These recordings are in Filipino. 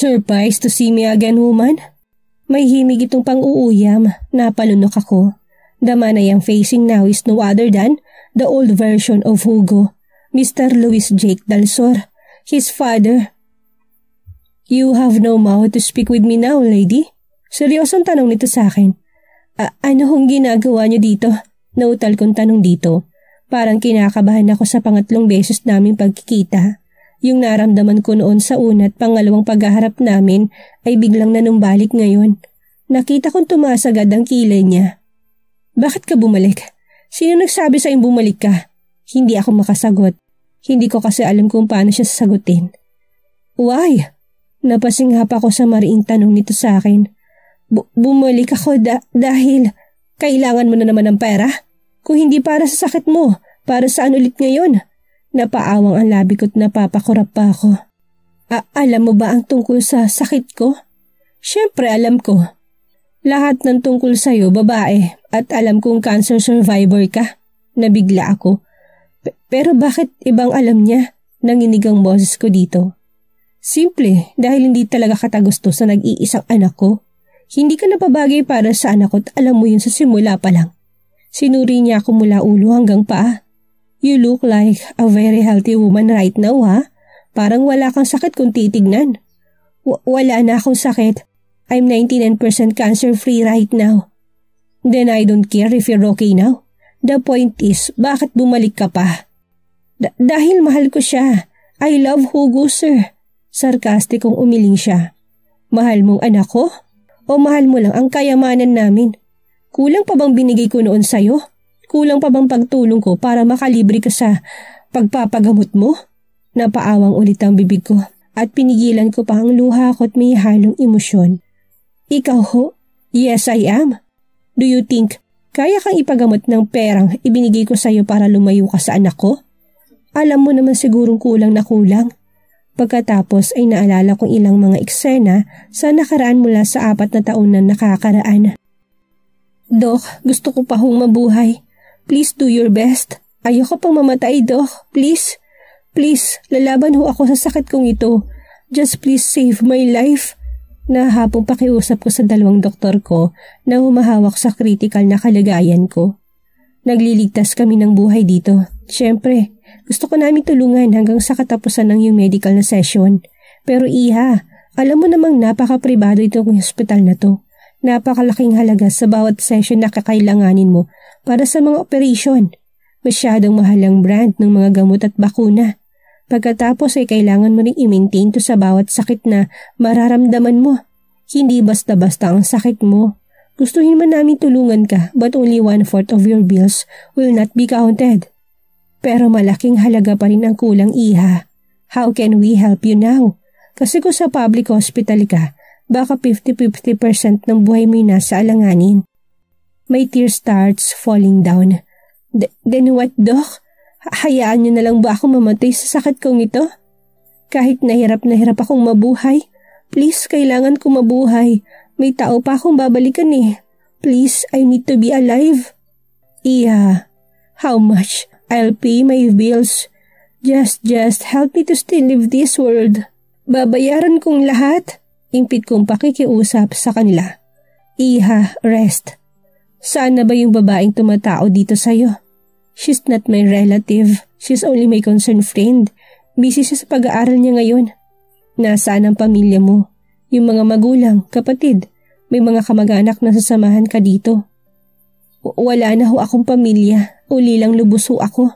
Surprised to see me again, woman? May himig itong pang-uuyam. Napalunok ako. The man I am facing now is no other than the old version of Hugo, Mr. Luis Jake Dalsor, his father. You have no mouth to speak with me now, lady? Seryosong tanong nito sa akin. Ano hong ginagawa niyo dito? Nautal kong tanong dito. Parang kinakabahan ako sa pangatlong beses naming pagkikita. Yung naramdaman ko noon sa una at pangalawang paghaharap namin ay biglang nanumbalik ngayon. Nakita kong tumaas agad ang kilay niya. Bakit ka bumalik? Sino nagsabi sa'yong bumalik ka? Hindi ako makasagot. Hindi ko kasi alam kung paano siya sasagutin. Why? Napasinghap ako sa mariing tanong nito sa akin. Bumalik ako dahil kailangan mo na naman ng pera? Kung hindi para sa sakit mo, para saan ulit ngayon? Napaawang ang labi ko't napapakurap pa ako. Alam mo ba ang tungkol sa sakit ko? Siyempre alam ko. Lahat ng tungkol sa'yo babae at alam kong cancer survivor ka. Nabigla ako. Pero bakit ibang alam niya? Nanginig ang boses ko dito. Simple, dahil hindi talaga katagusto sa nag-iisang anak ko. Hindi ka napabagay para sa anak ko at alam mo yun sa simula pa lang. Sinuri niya ako mula ulo hanggang paa. You look like a very healthy woman right now, ha? Parang wala kang sakit kung titignan. Wala na akong sakit. I'm 99% cancer-free right now. Then I don't care if you're okay now. The point is, bakit bumalik ka pa? Dahil mahal ko siya. I love Hugo, sir. Sarkastikong umiling siya. Mahal mong anak ko? O mahal mo lang ang kayamanan namin? Kulang pa bang binigay ko noon sa'yo? Kulang pa bang pagtulong ko para makalibre ka sa pagpapagamot mo? Napaawang ulit ang bibig ko at pinigilan ko pa ang luha ko at may halong emosyon. Ikaw ho? Yes, I am. Do you think kaya kang ipagamot ng perang ibinigay ko sa'yo para lumayo ka sa anak ko? Alam mo naman sigurong kulang na kulang. Pagkatapos ay naalala kong ilang mga eksena sa nakaraan mula sa 4 na taon na nakakaraan. Dok, gusto ko pa hong mabuhay. Please do your best. Ayoko pang mamatay, Doc. Please. Please, lalaban ho ako sa sakit kong ito. Just please save my life. Nahapong pakiusap ko sa 2 doktor ko na humahawak sa critical na kalagayan ko. Nagliligtas kami ng buhay dito. Siyempre, gusto ko namin tulungan hanggang sa katapusan ng iyong medical na session. Pero iha, alam mo namang napaka-pribado itong hospital na to. Napakalaking halaga sa bawat session na kakailanganin mo para sa mga operasyon. Masyadong mahal ang brand ng mga gamot at bakuna. Pagkatapos ay kailangan mo rin i-maintain to sa bawat sakit na mararamdaman mo. Hindi basta-basta ang sakit mo. Gustuhin man namin tulungan ka but only 1/4 of your bills will not be counted. Pero malaking halaga pa rin ang kulang, iha. How can we help you now? Kasi kung sa public hospital ka, baka 50-50% ng buhay mo nasa alanganin. My tear starts falling down. Then what, Doc? Hayaan niyo na lang ba ako mamatay sa sakit kong ito? Kahit na hirap akong mabuhay. Please, kailangan ko mabuhay. May tao pa akong babalikan eh. Please, I need to be alive. Iya, how much? I'll pay my bills. Just help me to still live this world. Babayaran kong lahat. Impit kong pakikiusap sa kanila. Iha, rest. Saan na ba yung babaeng tumatao dito sa'yo? She's not my relative. She's only my concerned friend. Busy siya sa pag-aaral niya ngayon. Nasaan ang pamilya mo? Yung mga magulang, kapatid. May mga kamag-anak na sasamahan ka dito. Wala na ho akong pamilya. Uli lang lubos ho ako.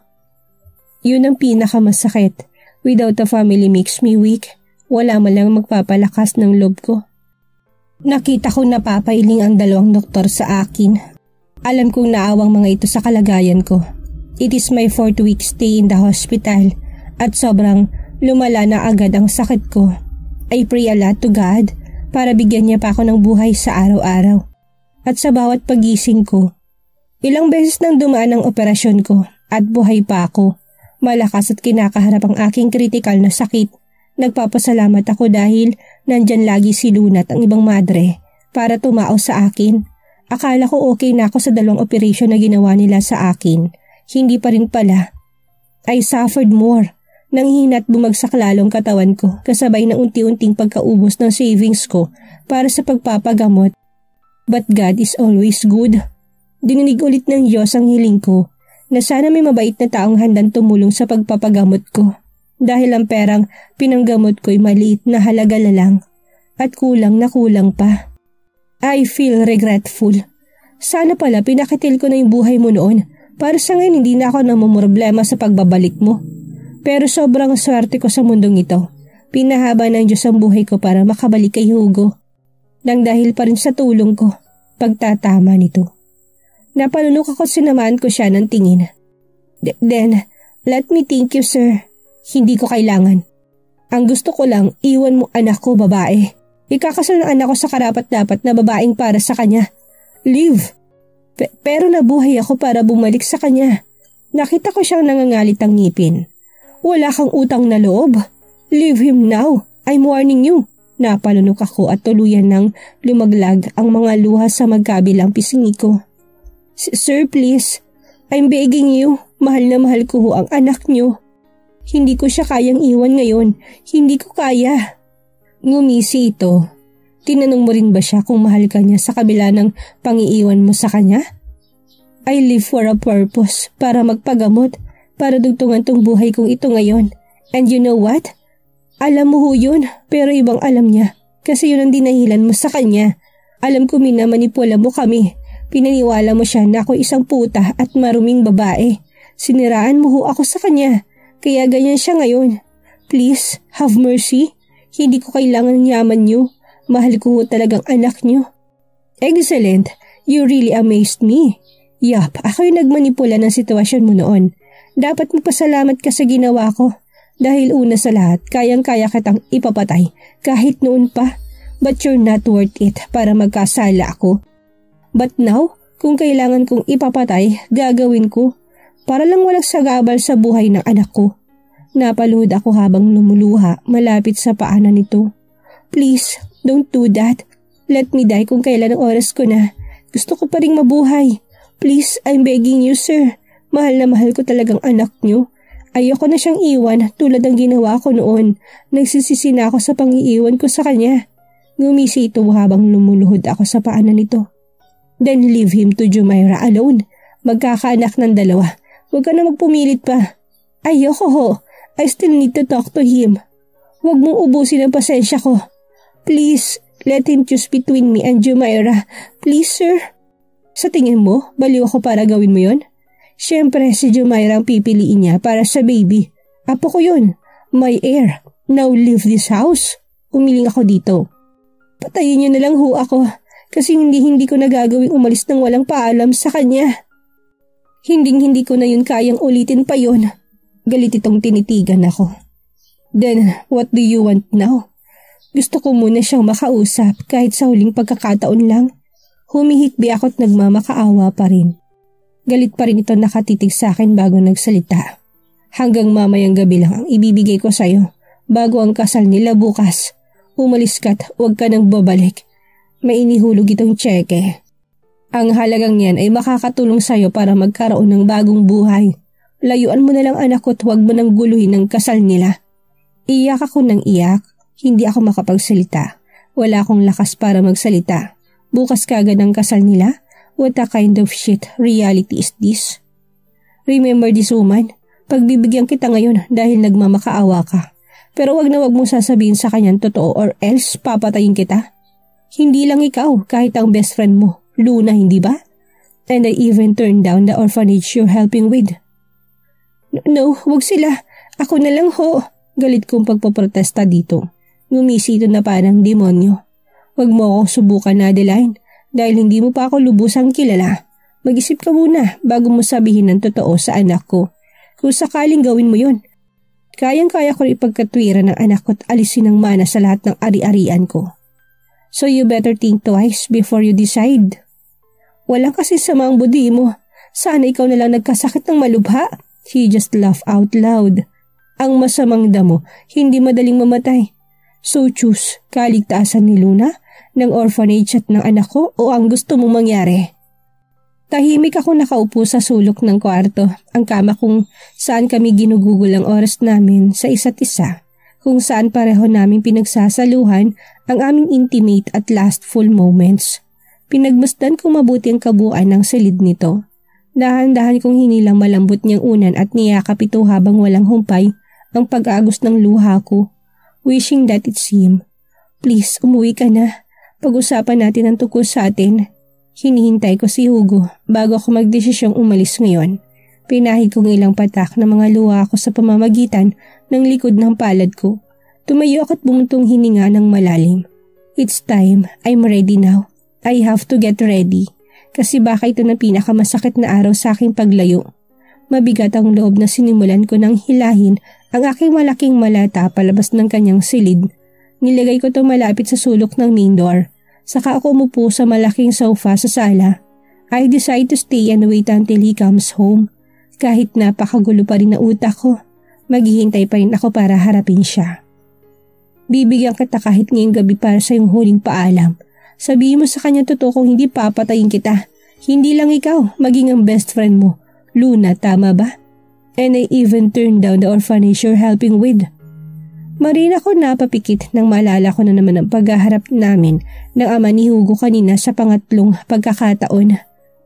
Yun ang pinakamasakit. Without a family makes me weak. Wala man lang magpapalakas ng loob ko. Nakita ko napapailing ang 2 doktor sa akin. Alam kong naawang mga ito sa kalagayan ko. It is my 4th week stay in the hospital at sobrang lumala na agad ang sakit ko. I pray a lot to God para bigyan niya pa ako ng buhay sa araw-araw. At sa bawat pagising ko, ilang beses nang dumaan ang operasyon ko at buhay pa ako. Malakas at kinakaharap ang aking kritikal na sakit. Nagpapasalamat ako dahil nandyan lagi si Luna at ang ibang madre para tumao sa akin. Akala ko okay na ako sa 2 operasyon na ginawa nila sa akin. Hindi pa rin pala. I suffered more. Nanghina at bumagsak lalong katawan ko kasabay ng unti-unting pagkaubos ng savings ko para sa pagpapagamot. But God is always good. Dininig ulit ng Diyos ang hiling ko na sana may mabait na taong handang tumulong sa pagpapagamot ko dahil ang perang pinanggamot ko'y maliit na halaga na lang at kulang na kulang pa. I feel regretful. Sana pala pinakitil ko na yung buhay mo noon para sa ngayon hindi na ako namumroblema sa pagbabalik mo. Pero sobrang swerte ko sa mundong ito. Pinahaba ng Diyos ang buhay ko para makabalik kay Hugo. Nang dahil pa rin sa tulong ko, pagtatama nito. Napalunok ako at sinamaan ko siya ng tingin. Then, let me thank you, sir. Hindi ko kailangan. Ang gusto ko lang, iwan mo anak ko babae. Ikakasal ng anak ko sa karapat-dapat na babaeng para sa kanya. Leave. Pero nabuhay ako para bumalik sa kanya. Nakita ko siyang nangangalit ang ngipin. Wala kang utang na loob. Leave him now. I'm warning you. Napalunok ako at tuluyan ng lumaglag ang mga luha sa magkabilang pisngi ko. Sir, please. I'm begging you. Mahal na mahal ko ho ang anak niyo. Hindi ko siya kayang iwan ngayon. Hindi ko kaya. Ngumisi ito. Tinanong mo rin ba siya kung mahal ka niya sa kabila ng pangiiwan mo sa kanya? I live for a purpose. Para magpagamot. Para dugtungan tong buhay kong ito ngayon. And you know what? Alam mo ho yun. Pero ibang alam niya. Kasi yun ang dinahilan mo sa kanya. Alam ko minamanipula mo kami. Pinaniwala mo siya na ako isang puta at maruming babae. Siniraan mo ho ako sa kanya. Kaya ganyan siya ngayon. Please, have mercy. Hindi ko kailangan ng yaman niyo. Mahal ko ho talagang anak niyo. Excellent. You really amazed me. Yup, ako yung nagmanipula ng sitwasyon mo noon. Dapat magpasalamat ka sa ginawa ko. Dahil una sa lahat, kayang-kaya kitang ipapatay kahit noon pa. But you're not worth it para magkasala ako. But now, kung kailangan kong ipapatay, gagawin ko. Para lang walang sagabal sa buhay ng anak ko. Napaluhod ako habang lumuluha malapit sa paanan nito. Please, don't do that. Let me die kung kailan ang oras ko na. Gusto ko pa ring mabuhay. Please, I'm begging you, sir. Mahal na mahal ko talagang anak niyo. Ayoko na siyang iwan tulad ng ginawa ko noon. Nagsisisi na ako sa pang-iiwan ko sa kanya. Ngumisi ito habang lumuluhod ako sa paanan nito. Then leave him to Jumaira alone. Magkakaanak ng dalawa. Huwag ka na magpumilit pa. Ayoko ho. I still need to talk to him. Huwag mong ubusin ang pasensya ko. Please, let him choose between me and Jumaira. Please, sir. Sa tingin mo, baliw ako para gawin mo yon? Siyempre, si Jumaira ang pipiliin niya para sa baby. Apo ko yun. My heir. Now leave this house. Umiling ako dito. Patayin niyo na lang ho ako. Kasi hindi ko nagagawing umalis ng walang paalam sa kanya. Hindi ko na yun kayang ulitin pa yun. Galit itong tinitigan ako. Then, what do you want now? Gusto ko muna siyang makausap kahit sa huling pagkakataon lang. Humihikbi ako at nagmamakaawa pa rin. Galit pa rin ito nakatitig sa akin bago nagsalita. Hanggang mamayang gabi lang ang ibibigay ko sa'yo bago ang kasal nila bukas. Umalis ka't huwag ka nang babalik. May inihulog itong tseke. Ang halagang yan ay makakatulong sa'yo para magkaroon ng bagong buhay. Layuan mo na lang anak ko at huwag mo nang guluhin ang kasal nila. Iyak ako ng iyak. Hindi ako makapagsalita. Wala akong lakas para magsalita. Bukas kagad ang kasal nila? What a kind of shit reality is this? Remember this woman? Pagbibigyan kita ngayon dahil nagmamakaawa ka. Pero wag na wag mong sasabihin sa kanyang totoo or else papatayin kita. Hindi lang ikaw, kahit ang best friend mo, Luna, hindi ba? And I even turned down the orphanage you're helping with. No, wag sila. Ako na lang ho. Galit kong pagpaprotesta dito. Ngumisi ito na parang demonyo. Wag mo akong subukan, Adeline, dahil hindi mo pa ako lubusang kilala. Mag-isip ka muna bago mo sabihin ng totoo sa anak ko. Kung sakaling gawin mo yun, kayang-kaya ko ipagkatwira ng anak ko at alisin ng mana sa lahat ng ari-arian ko. So you better think twice before you decide. Walang kasi sama ang budi mo. Sana ikaw na lang nagkasakit ng malubha. He just laughed out loud. Ang masamang damo, hindi madaling mamatay. So choose, kaligtasan ni Luna, ng orphanage at ng anak ko o ang gusto mong mangyari. Tahimik ako nakaupo sa sulok ng kwarto, ang kama kung saan kami ginugugol ang oras namin sa isa't isa, kung saan pareho namin pinagsasaluhan ang aming intimate at lastful moments. Pinagmasdan kong mabuti ang kabuuan ng silid nito. Dahan-dahan kong hinilang malambot niyang unan at niyakap ito habang walang humpay ang pag-agos ng luha ko, wishing that it seemed. Please, umuwi ka na. Pag-usapan natin ang tungkol sa atin. Hinihintay ko si Hugo bago ako magdesisyong umalis ngayon. Pinahid kong ilang patak na mga luha ko sa pamamagitan ng likod ng palad ko. Tumayo ako at bumuntong hininga ng malalim. It's time. I'm ready now. I have to get ready. Kasi baka ito na pinakamasakit na araw sa aking paglayo. Mabigat ang loob na sinimulan ko ng hilahin ang aking malaking malata palabas ng kanyang silid. Nilagay ko ito malapit sa sulok ng main door. Saka ako umupo sa malaking sofa sa sala. I decide to stay and wait until he comes home. Kahit napakagulo pa rin na utak ko, maghihintay pa rin ako para harapin siya. Bibigyan kita kahit ngayong gabi para sa iyong huling paalam. Sabihin mo sa kanya totoo kung hindi papatayin kita. Hindi lang ikaw, maging ang best friend mo. Luna, tama ba? And I even turned down the orphanage you're helping with. Marina ko napapikit nang maalala ko na naman ang paghaharap namin ng ama ni Hugo kanina sa pangatlong pagkakataon.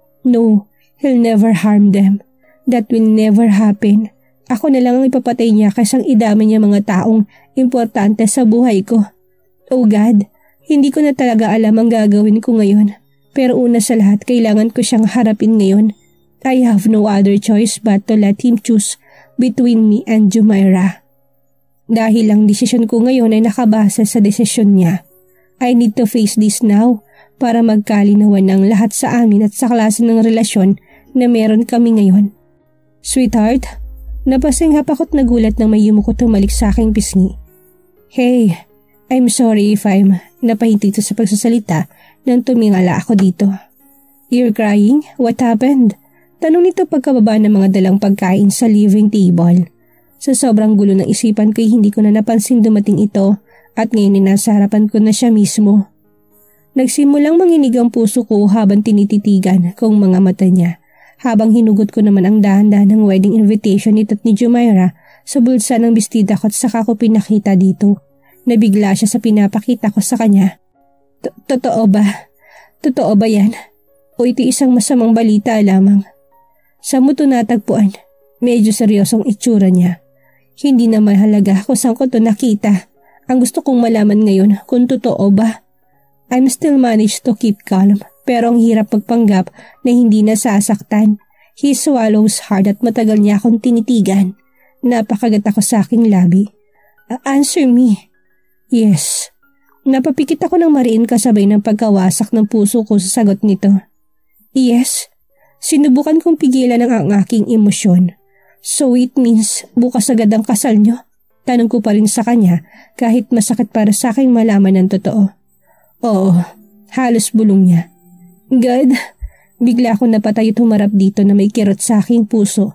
No, he'll never harm them. That will never happen. Ako na lang ang ipapatay niya kaysang idami niya mga taong importante sa buhay ko. Oh God, hindi ko na talaga alam ang gagawin ko ngayon. Pero una sa lahat, kailangan ko siyang harapin ngayon. I have no other choice but to let him choose between me and Jumaira. Dahil ang desisyon ko ngayon ay nakabase sa desisyon niya. I need to face this now para magkalinawan ng lahat sa amin at sa klase ng relasyon na meron kami ngayon. Sweetheart, napasinghap ako't nagulat nang may yumuko tumalik sa aking pisngi. Hey, I'm sorry if I'm napahinto sa pagsasalita nang tumingala ako dito. You're crying? What happened? Tanong nito pagkababa ng mga dalang pagkain sa living table. Sa sobrang gulo ng isipan ko'y hindi ko na napansin dumating ito at ngayon ay nasa harapan ko na siya mismo. Nagsimulang manginig ang puso ko habang tinititigan kong mga mata niya, habang hinugot ko naman ang dahan-dahan ng wedding invitation nito at ni Jumaira sa bulsa ng bestida ko at saka ko pinakita dito. Nabigla siya sa pinapakita ko sa kanya. Totoo ba? Totoo ba yan? O ito isang masamang balita lamang? Sa mo ito natagpuan, medyo seryosong itsura niya. Hindi na mahalaga kung saan ko ito nakita. Ang gusto kong malaman ngayon kung totoo ba. I'm still managed to keep calm pero ang hirap magpanggap na hindi nasasaktan. He swallows hard at matagal niya akong tinitigan. Napakagat ako sa aking labi. Answer me. Yes. Napapikit ako ng mariin kasabay ng pagkawasak ng puso ko sa sagot nito. Yes. Sinubukan kong pigilan ang aking emosyon. So it means bukas agad ang kasal niyo? Tanong ko pa rin sa kanya kahit masakit para sa aking malaman ng totoo. Oo, halos bulong niya. God, bigla akong napatay at humarap dito na may kirot sa aking puso.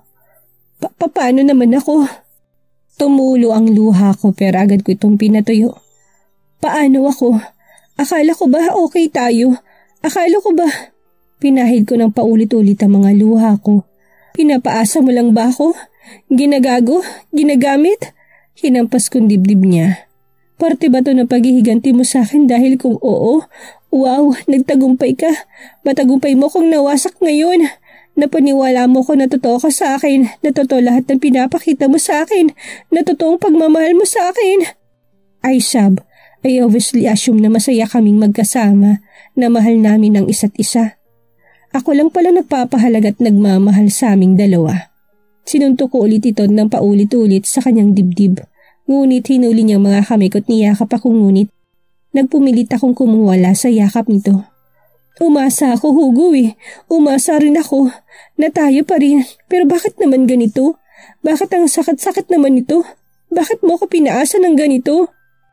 Paano naman ako? Tumulo ang luha ko pero agad ko itong pinatuyo. Paano ako? Akala ko ba okay tayo? Akala ko ba? Pinahid ko ng paulit-ulit ang mga luha ko. Pinapaasa mo lang ba ako? Ginagago? Ginagamit? Hinampas kong dibdib niya. Parte ba to ng paghihiganti mo sa akin dahil kung oo? Wow, nagtagumpay ka. Matagumpay mo kung nawasak ngayon. Napaniwala mo ko na totoo ka sa akin. Na totoo lahat ng pinapakita mo sa akin. Na totoong pagmamahal mo sa akin. I obviously assume na masaya kaming magkasama. Na mahal namin ang isa't isa. Ako lang pala nagpapahalaga at nagmamahal sa aming dalawa. Sinuntok ko ulit ito ng paulit-ulit sa kanyang dibdib. Ngunit hinuli niyang mga kamay ko't niyakap akong ngunit. Nagpumilit akong kumuwala sa yakap nito. Umasa ako, Hugo eh. Umasa rin ako. Na tayo pa rin. Pero bakit naman ganito? Bakit ang sakit-sakit naman ito? Bakit mo ako pinaasa ng ganito?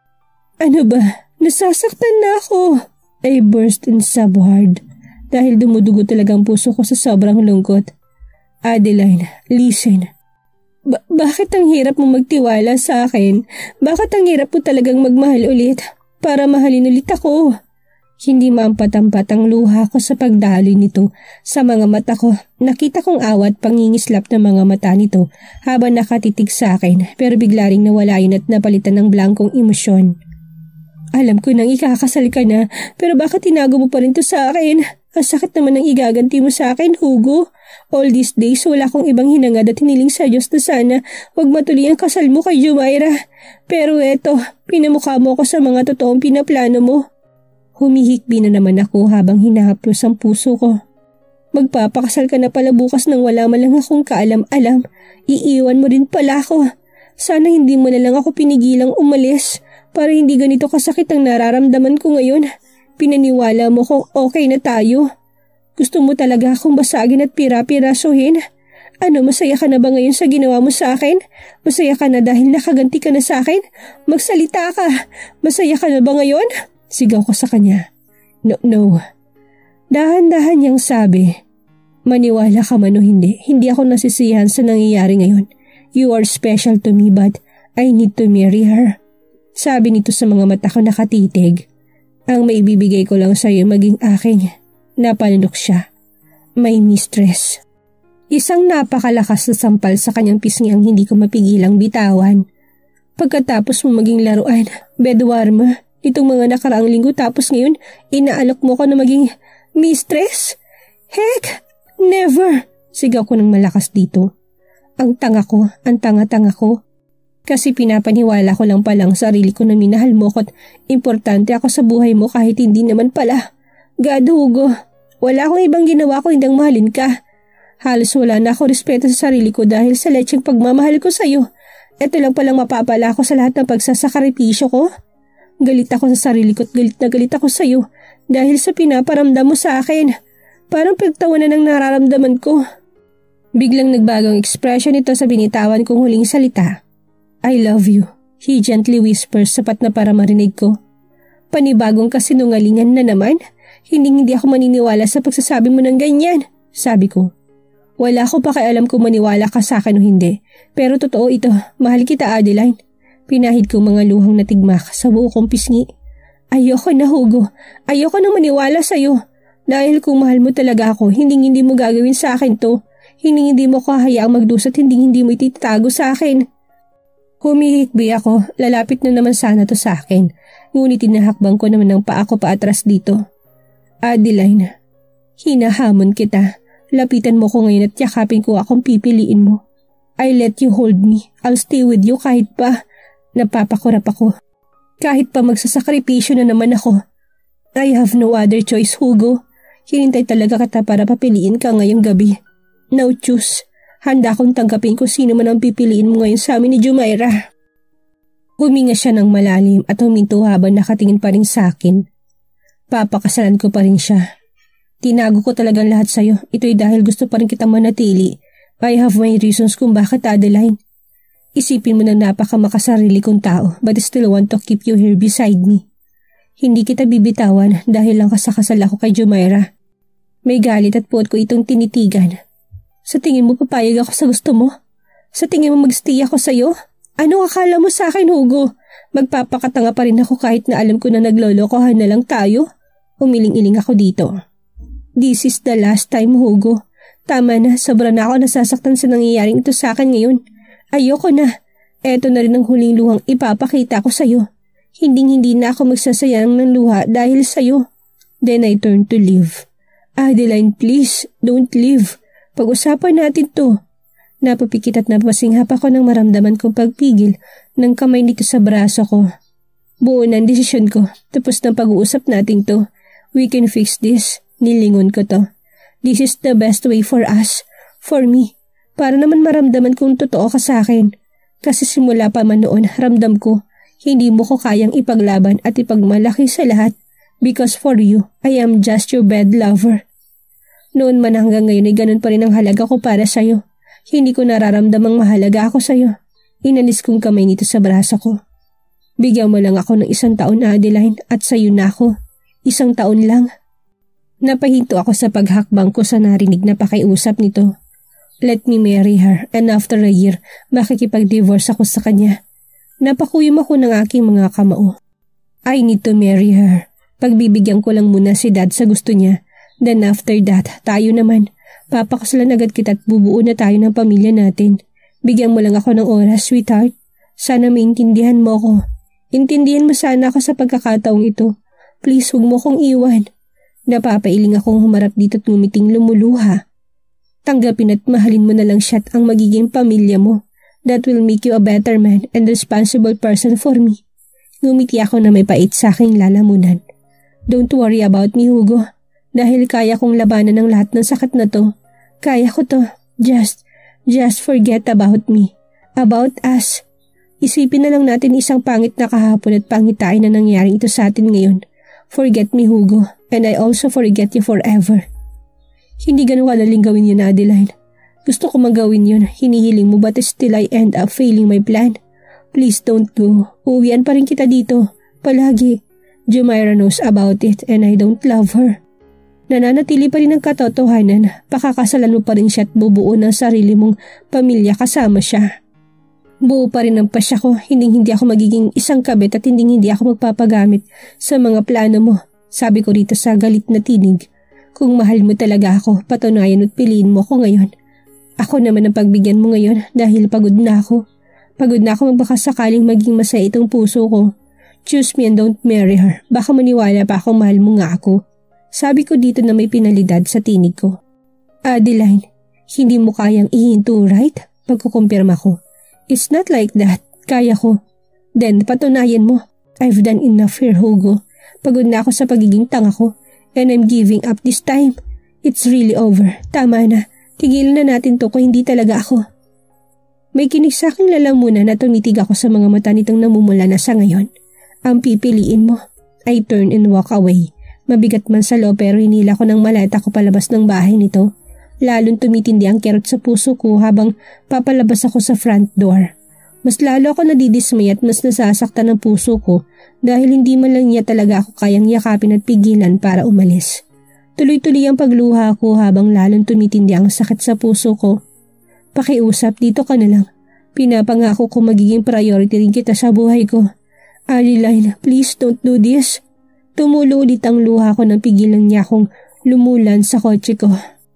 Ano ba? Nasasaktan na ako. I burst in sob hard. Dahil dumudugo talaga ang puso ko sa sobrang lungkot. Adeline, listen. Bakit ang hirap mo magtiwala sa akin? Bakit ang hirap mo talagang magmahal ulit para mahalin ulit ako? Hindi maampatampat ang luha ko sa pagdaloy nito sa mga mata ko. Nakita kong awat pangingislap ng mga mata nito habang nakatitig sa akin, pero bigla ring nawala yun at napalitan ng blankong emosyon. Alam ko nang ikakasal ka na, pero bakit tinago mo pa rin to sa akin? Ang sakit naman ng igaganti mo sa akin, Hugo. All these days, wala akong ibang hinangad at hiniling sa Diyos na sana huwag matuloy ang kasal mo kay Jumaira. Pero eto, pinamukha mo ako sa mga totoong pinaplano mo. Humihikbi na naman ako habang hinahaplos ang puso ko. Magpapakasal ka na pala bukas nang wala man lang akong kaalam-alam. Iiwan mo din pala ako. Sana hindi mo na lang ako pinigilang umalis para hindi ganito kasakit ang nararamdaman ko ngayon. Pinaniwala mo kung okay na tayo. Gusto mo talaga akong basagin at pira-pirasohin? Ano, masaya ka na ba ngayon sa ginawa mo sa akin? Masaya ka na dahil nakaganti ka na sa akin? Magsalita ka. Masaya ka na ba ngayon? Sigaw ko sa kanya. No. Dahan-dahan niyang sabi. Maniwala ka man o hindi ako nasisiyahan sa nangyayari ngayon. You are special to me but I need to marry her. Sabi nito sa mga mata ko nakatitig. Ang maibibigay ko lang sa iyo maging aking. Napanunok siya. My mistress. Isang napakalakas na sampal sa kanyang pisngi ang hindi ko mapigilang bitawan. Pagkatapos mo maging laruan, bedwarma, itong mga nakaraang linggo tapos ngayon, inaalok mo ko na maging mistress? Heck! Never! Sigaw ko ng malakas dito. Ang tanga-tanga ko. Kasi pinapaniwala ko lang palang sarili ko na minahal mo ko at importante ako sa buhay mo kahit hindi naman pala. God, Hugo, wala akong ibang ginawa ko hindang mahalin ka. Halos wala na ako respeto sa sarili ko dahil sa letseng pagmamahal ko sa'yo. Ito lang palang mapapala ko sa lahat ng pagsasakripisyo ko. Galit ako sa sarili ko at galit ako sa iyo dahil sa pinaparamdam mo sa akin. Parang pagtawanan ng nararamdaman ko. Biglang nagbagong ekspresyon nito sa binitawan kong huling salita. I love you, he gently whispers sapat na para marinig ko. Panibagong kasinungalingan na naman. Hindi ako maniniwala sa pagsasabi mo ng ganyan, sabi ko. Wala ko pakialam kung maniwala ka sa akin o hindi. Pero totoo ito, mahal kita Adeline. Pinahid ko mga luhang natigmak sa buo kong pisngi. Ayoko na Hugo, ayoko na maniwala sa'yo. Dahil kung mahal mo talaga ako, hindi mo gagawin sa akin to. Hindi mo ko hayaang magdusat, hindi mo ititago sa akin. Humihikbi ako, lalapit na naman sana to sa akin. Ngunit tinahakbang ko naman ng paa ko paatras dito. Adeline, hinahamon kita. Lapitan mo ko ngayon at yakapin ko akong pipiliin mo. I let you hold me. I'll stay with you kahit pa. Napapakurap ako. Kahit pa magsasakripisyo na naman ako. I have no other choice, Hugo. Hinintay talaga kita para papiliin ka ngayong gabi. No choose. Handa akong tanggapin kung sino man ang pipiliin mo ngayon sa amin ni Jumaira. Huminga siya ng malalim at huminto habang nakatingin pa rin sa akin. Papakasalan ko pa rin siya. Tinago ko talagang lahat sa'yo. Ito'y dahil gusto pa rin kitang manatili. I have my reasons kung bakit, Adeline. Isipin mo na napakamakasarili kong tao but I still want to keep you here beside me. Hindi kita bibitawan dahil lang kasakasal ako kay Jumaira. May galit at puot ko itong tinitigan. Sa tingin mo papayag ako sa gusto mo? Sa tingin mo mag-stay ako sa'yo? Ano akala mo sa akin, Hugo? Magpapakatanga pa rin ako kahit na alam ko na naglolokohan na lang tayo? Umiling-iling ako dito. This is the last time, Hugo. Tama na, sobra na ako nasasaktan sa nangyayaring ito sa akin ngayon. Ayoko na. Eto na rin ang huling luhang ipapakita ko sa'yo. Hindi na ako magsasayang ng luha dahil sa'yo. Then I turn to leave. Adeline, please, don't leave. Pag-usapan natin to. Napapikit at napasinghap ako nang maramdaman kong pagpigil ng kamay nito sa braso ko. Buo na ang desisyon ko. Tapos ng pag-uusap natin to. We can fix this. Nilingon ko to. This is the best way for us. For me. Para naman maramdaman kong totoo ka sa akin. Kasi simula pa man noon, ramdam ko, hindi mo ko kayang ipaglaban at ipagmalaki sa lahat. Because for you, I am just your bad lover. Noon man hanggang ngayon ay ganun pa rin ang halaga ko para sa'yo. Hindi ko nararamdamang mahalaga ako sa'yo. Inalis kong kamay nito sa braso ko. Bigyan mo lang ako ng 1 taon, Adeline, at sa'yo na ako. 1 taon lang. Napahinto ako sa paghakbang ko sa narinig na pakiusap nito. Let me marry her and after a year, makikipag-divorce ako sa kanya. Napakuyom ako ng aking mga kamao. I need to marry her. Pagbibigyan ko lang muna si Dad sa gusto niya. Then after that, tayo naman. Papakasalan agad kita at bubuo na tayo ng pamilya natin. Bigyan mo lang ako ng oras, sweetheart. Sana maintindihan mo ako. Intindihan mo sana ako sa pagkakataong ito. Please, huwag mo akong iwan. Napapailing akong humarap dito at ngumiting lumuluha. Tanggapin at mahalin mo na lang siya at ang magiging pamilya mo. That will make you a better man and responsible person for me. Ngumiti ako na may pait sa aking lalamunan. Don't worry about me, Hugo. Dahil kaya kong labanan ng lahat ng sakit na to. Kaya ko to. Just forget about me. About us. Isipin na lang natin isang pangit na kahapon at pangitain na nangyaring ito sa atin ngayon. Forget me, Hugo. And I also forget you forever. Hindi ganun kadaling gawin yun, Adeline. Gusto ko magawin yun. Hinihiling mo but still I end up failing my plan. Please don't go. Uwian pa rin kita dito. Palagi. Jumaira knows about it and I don't love her. Nananatili pa rin ang katotohanan. Pakakasalan mo pa rin siya at bubuo ng sarili mong pamilya kasama siya. Buo pa rin ang pasya ko. Hindi ako magiging isang kabit at hindi ako magpapagamit sa mga plano mo. Sabi ko rito sa galit na tinig. Kung mahal mo talaga ako, patunayan at piliin mo ako ngayon. Ako naman ang pagbigyan mo ngayon dahil pagod na ako. Pagod na ako magbakasakaling maging masaya itong puso ko. Choose me and don't marry her. Baka maniwala pa akong mahal mo nga ako. Sabi ko dito na may pinalidad sa tinig ko. Adeline, hindi mo kayang ihinto, right? Pagkukumpirma ko. It's not like that. Kaya ko. Then patunayan mo. I've done enough here, Hugo. Pagod na ako sa pagiging tanga ko. And I'm giving up this time. It's really over. Tama na. Tigilan na natin to kung hindi talaga ako. May kinig sa aking lalamunan na tumitig ako sa mga mata nitong namumula na sa ngayon. Ang pipiliin mo. I turn and walk away. Mabigat man sa loob pero hinila ko ng maleta ko palabas ng bahay nito. Lalong tumitindi ang kirot sa puso ko habang papalabas ako sa front door. Mas lalo ako nadidismay at mas nasasaktan ang puso ko dahil hindi man lang niya talaga ako kayang yakapin at pigilan para umalis. Tuloy-tuloy ang pagluha ko habang lalong tumitindi ang sakit sa puso ko. Pakiusap, dito ka na lang. Pinapangako ko magiging priority rin kita sa buhay ko. Adeline, please don't do this. Tumulo ulit ang luha ko nang pigilan niya akong lumulan sa kotse ko.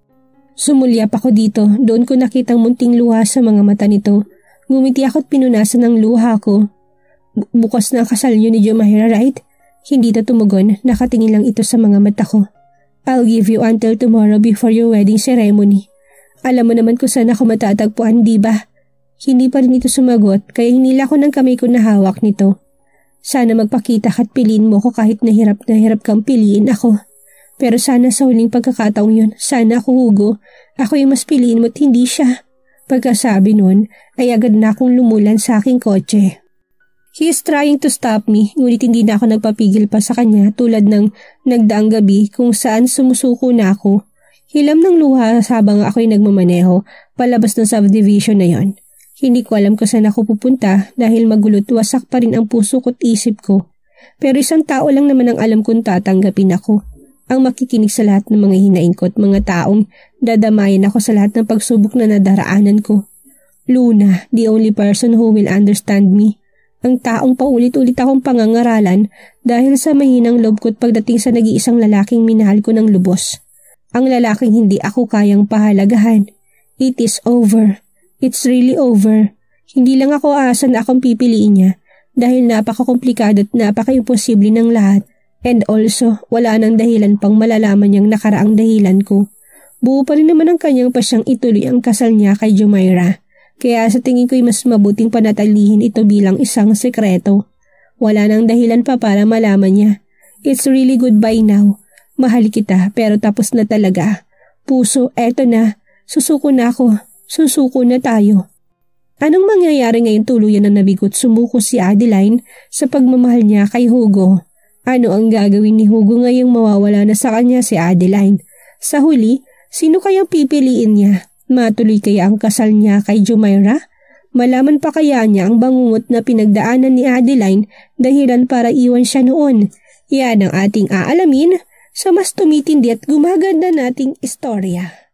Sumulyap ako dito, doon ko nakitang munting luha sa mga mata nito. Ngumiti ako at pinunasan ng luha ko. Bukas na ang kasal niyo ni Jumaira, right? Hindi na tumugon, nakatingin lang ito sa mga mata ko. I'll give you until tomorrow before your wedding ceremony. Alam mo naman kung saan ako matatagpuan, di ba? Hindi pa rin ito sumagot, kaya hinila ko ng kamay ko na hawak nito. Sana magpakita at piliin mo ko kahit na hirap kang piliin ako. Pero sana sa huling pagkakataong yun, sana ako, Hugo. Ako yung mas piliin mo at hindi siya. Pagkasabi nun, ay agad na akong lumulan sa aking kotse. He is trying to stop me, ngunit hindi na ako nagpapigil pa sa kanya tulad ng nagdaang gabi kung saan sumusuko na ako. Hilam ng luha habang ako'y nagmamaneho palabas ng subdivision na yon. Hindi ko alam kung saan ako pupunta dahil magulot wasak pa rin ang puso ko't isip ko. Pero isang tao lang naman ang alam kong tatanggapin ako. Ang makikinig sa lahat ng mga hinaing ko at mga taong dadamayan ako sa lahat ng pagsubok na nadaraanan ko. Luna, the only person who will understand me. Ang taong paulit-ulit akong pangangaralan dahil sa mahinang loob ko't pagdating sa nag-iisang lalaking minahal ko ng lubos. Ang lalaking hindi ako kayang pahalagahan. It is over. It's really over. Hindi lang ako aasan na akong pipiliin niya dahil napakakomplikado at napaka-imposible ng lahat. And also, wala nang dahilan pang malalaman niyang nakaraang dahilan ko. Buo pa rin naman ang kanyang pasyang ituloy ang kasal niya kay Jumaira. Kaya sa tingin ko'y mas mabuting panatilihin ito bilang isang sekreto. Wala nang dahilan pa para malaman niya. It's really goodbye now. Mahal kita pero tapos na talaga. Puso, eto na. Susuko na ako. Susuko na tayo. Anong mangyayari ngayon tuluyan na nabigot sumuko si Adeline sa pagmamahal niya kay Hugo? Ano ang gagawin ni Hugo ngayong mawawala na sa kanya si Adeline? Sa huli, sino kayang pipiliin niya? Matuloy kaya ang kasal niya kay Jumaira? Malaman pa kaya niya ang bangungot na pinagdaanan ni Adeline dahilan para iwan siya noon? Yan ang ating aalamin sa mas tumitindi at gumaganda nating istorya.